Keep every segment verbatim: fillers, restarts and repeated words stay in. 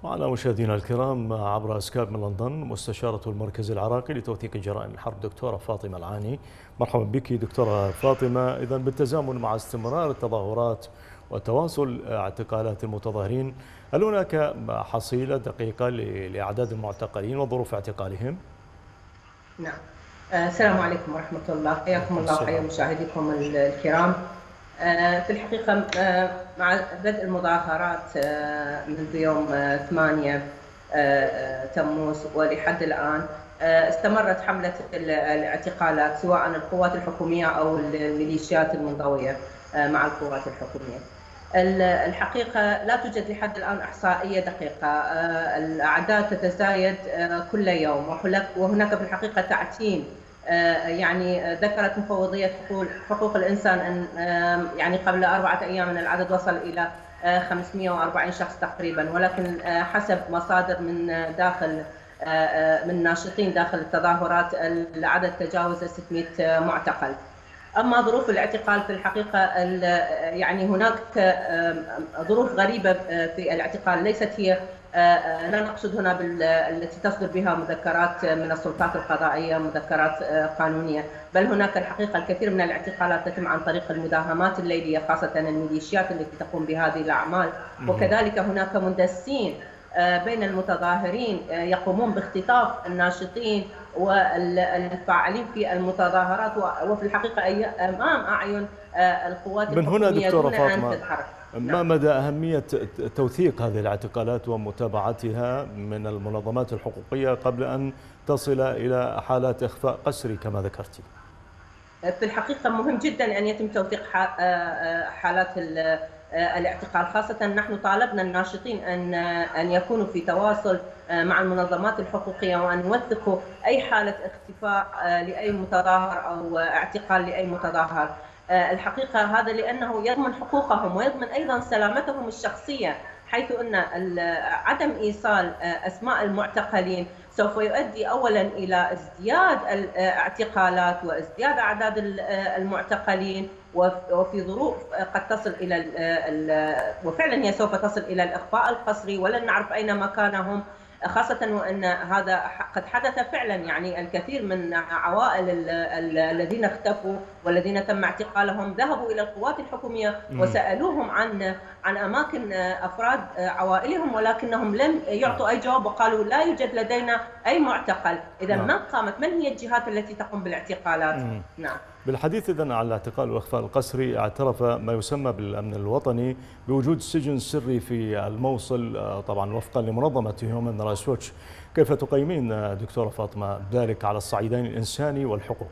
معنا مشاهدينا الكرام عبر سكايب من لندن مستشارة المركز العراقي لتوثيق جرائم الحرب دكتورة فاطمة العاني. مرحبا بك دكتورة فاطمة. إذا بالتزامن مع استمرار التظاهرات وتواصل اعتقالات المتظاهرين، هل هناك حصيلة دقيقة لأعداد المعتقلين وظروف اعتقالهم؟ نعم. السلام عليكم ورحمة الله، حياكم الله وحيا مشاهديكم الكرام. في الحقيقة مع بدء المظاهرات منذ يوم ثمانية تموز ولحد الآن استمرت حملة الاعتقالات سواء القوات الحكومية أو الميليشيات المنضوية مع القوات الحكومية. الحقيقة لا توجد لحد الآن إحصائية دقيقة، الأعداد تتزايد كل يوم، وهناك في الحقيقة تعتيم. يعني ذكرت مفوضية حقوق الإنسان أن يعني قبل أربعة أيام أن العدد وصل إلى خمسمئة وأربعين شخص تقريبا، ولكن حسب مصادر من داخل من ناشطين داخل التظاهرات العدد تجاوز ستمئة معتقل. أما ظروف الاعتقال في الحقيقة يعني هناك ظروف غريبة في الاعتقال، ليست هي لا نقصد هنا التي تصدر بها مذكرات من السلطات القضائية، مذكرات قانونية، بل هناك الحقيقة الكثير من الاعتقالات تتم عن طريق المداهمات الليلية، خاصة الميليشيات التي تقوم بهذه الأعمال. وكذلك هناك مندسين بين المتظاهرين يقومون باختطاف الناشطين والفاعلين في المتظاهرات، وفي الحقيقة أمام أعين القوات من هنا دكتورة فاطمة، ما نعم. مدى أهمية توثيق هذه الاعتقالات ومتابعتها من المنظمات الحقوقية قبل أن تصل إلى حالات إخفاء قسري كما ذكرتي؟ في الحقيقة مهم جدا أن يتم توثيق حالات الاعتقال، خاصة نحن طالبنا الناشطين أن أن يكونوا في تواصل مع المنظمات الحقوقية، وأن يوثقوا أي حالة اختفاء لأي متظاهر أو اعتقال لأي متظاهر. الحقيقة هذا لأنه يضمن حقوقهم ويضمن أيضا سلامتهم الشخصية، حيث أن عدم إيصال أسماء المعتقلين سوف يؤدي أولا إلى ازدياد الاعتقالات وازدياد أعداد المعتقلين، وفي ظروف قد تصل إلى وفعلا هي سوف تصل إلى الإخفاء القسري ولن نعرف أين مكانهم، خاصة وأن هذا قد حدث فعلا. يعني الكثير من عوائل الذين اختفوا والذين تم اعتقالهم ذهبوا إلى القوات الحكومية وسألوهم عن عن أماكن أفراد عوائلهم، ولكنهم لم يعطوا أي جواب وقالوا لا يوجد لدينا أي معتقل. إذا من قامت من هي الجهات التي تقوم بالاعتقالات؟ نعم. بالحديث إذن عن الاعتقال والإخفاء القسري، اعترف ما يسمى بالأمن الوطني بوجود سجن سري في الموصل طبعا وفقا لمنظمة هيومن رايتس ووتش. كيف تقيمين دكتورة فاطمة ذلك على الصعيدين الإنساني والحقوقي؟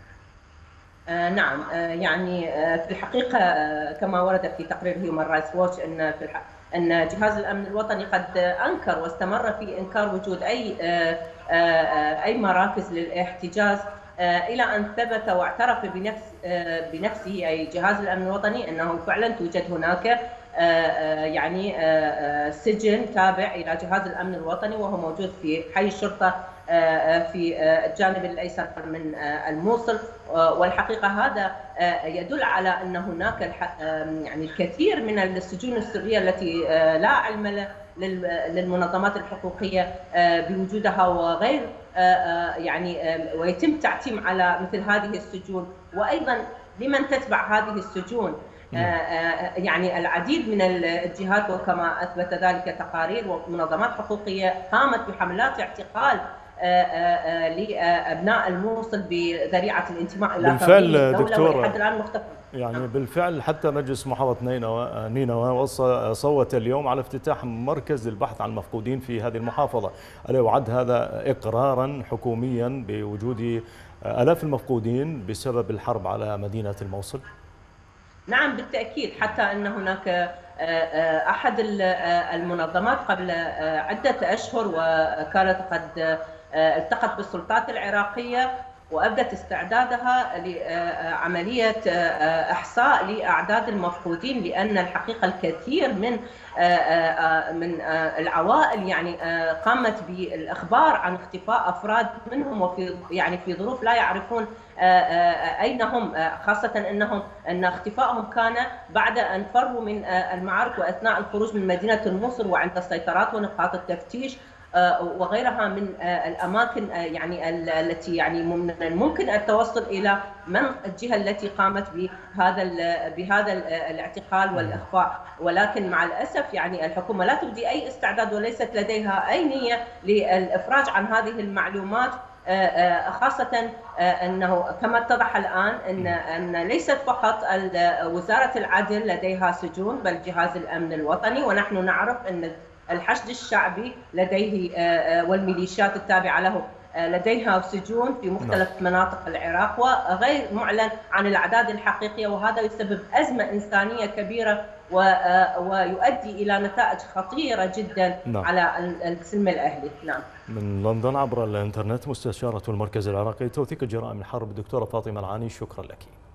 آه نعم، آه يعني آه في الحقيقة آه كما ورد في تقرير هيومن رايتس ووتش أن في الحق أن جهاز الأمن الوطني قد أنكر واستمر في إنكار وجود أي آه آه أي مراكز للاحتجاز إلى أن ثبت واعترف بنفس بنفسه أي جهاز الأمن الوطني أنه فعلا توجد هناك يعني سجن تابع إلى جهاز الأمن الوطني، وهو موجود في حي الشرطة في الجانب الأيسر من الموصل. والحقيقة هذا يدل على أن هناك يعني الكثير من السجون السرية التي لا علم للمنظمات الحقوقية بوجودها وغير يعني ويتم تعتيم على مثل هذه السجون، وأيضا لمن تتبع هذه السجون. يعني العديد من الجهات وكما أثبت ذلك تقارير ومنظمات حقوقية قامت بحملات اعتقال لأبناء الموصل بذريعة الانتماء إلى بالفعل دكتورة، لحد الآن مختفى. يعني بالفعل حتى مجلس محافظة نينوى نينوى صوت اليوم على افتتاح مركز للبحث عن المفقودين في هذه المحافظة. ألا يعد هذا إقرارا حكوميا بوجود آلاف المفقودين بسبب الحرب على مدينة الموصل؟ نعم بالتأكيد، حتى أن هناك أحد المنظمات قبل عدة أشهر وكانت قد التقت بالسلطات العراقية وأبدت استعدادها لعملية إحصاء لأعداد المفقودين، لأن الحقيقة الكثير من من العوائل يعني قامت بالإخبار عن اختفاء أفراد منهم، وفي يعني في ظروف لا يعرفون أين هم، خاصة أنهم أن اختفائهم كان بعد أن فروا من المعارك وأثناء الخروج من مدينة الموصل وعند السيطرات ونقاط التفتيش وغيرها من الأماكن يعني التي يعني من الممكن التوصل إلى من الجهة التي قامت بهذا بهذا الاعتقال والإخفاء. ولكن مع الأسف يعني الحكومة لا تبدي أي استعداد وليست لديها أي نية للإفراج عن هذه المعلومات، خاصة أنه كما اتضح الآن أن أن ليست فقط وزارة العدل لديها سجون، بل جهاز الأمن الوطني، ونحن نعرف أن الحشد الشعبي لديه والميليشيات التابعة له لديها سجون في مختلف مناطق العراق، وغير معلن عن الأعداد الحقيقية، وهذا يسبب أزمة إنسانية كبيرة ويؤدي إلى نتائج خطيرة جدا نعم. على السلم الأهلي. نعم. من لندن عبر الإنترنت مستشارة المركز العراقي لتوثيق جرائم الحرب دكتورة فاطمة العاني، شكرا لك.